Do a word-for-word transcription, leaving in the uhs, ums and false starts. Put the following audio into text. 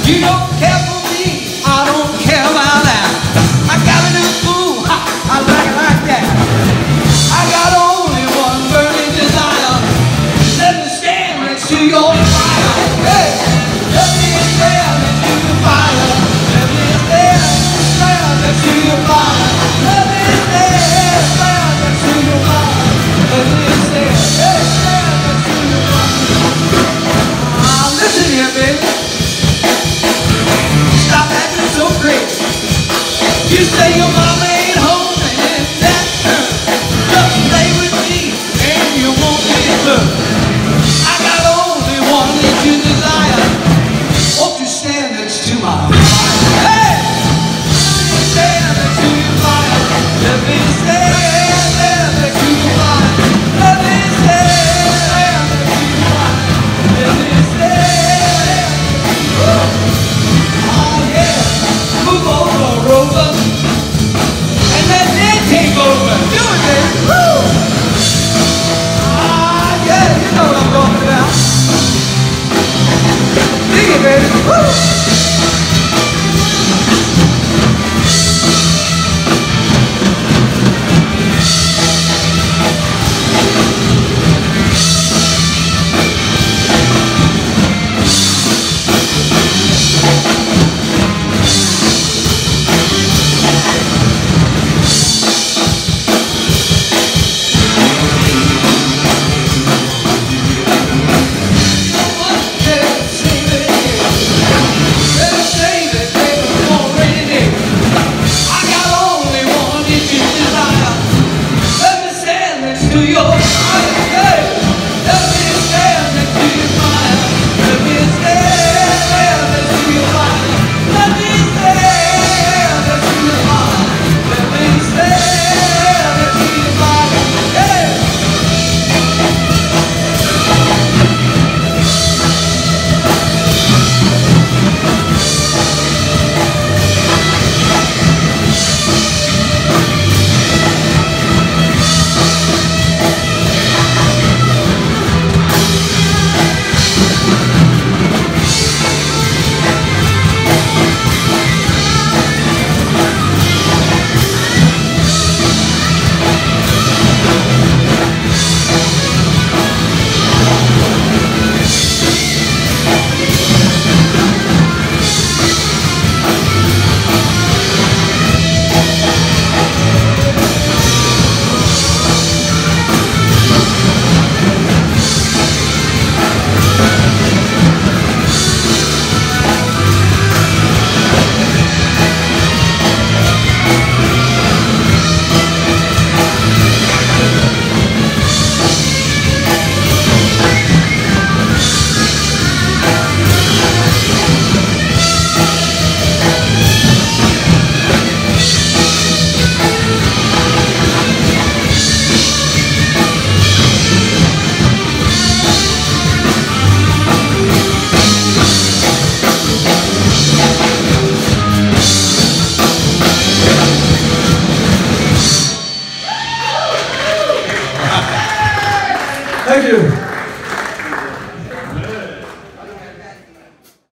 You don't care for me, I don't care about that. I got a new fool, ha, I like it like that. I got only one burning desire. Let me stand next to your fire. Hey, let me stand next to your fire. Let me stand, stand next to your fire. Let me stand, stand next to your fire. Let me stand, hey, stand next to your fire. Ah, listen here, baby. Stop acting so crazy. You say your mama ain't home and it's that turn. Just stay with me and you won't be hurt. I got only one that you desire. Won't you stand next to my fire? Hey! Stand next to your fire. Let me stand, stand next to your fire. Let me stand, stand next to your fire. Let me stand. Oh yeah, move over, Rover, and let me take over. Do it, baby. Woo! Ah yeah, you know what I'm talking about. Dig it, baby. Woo! To your fire.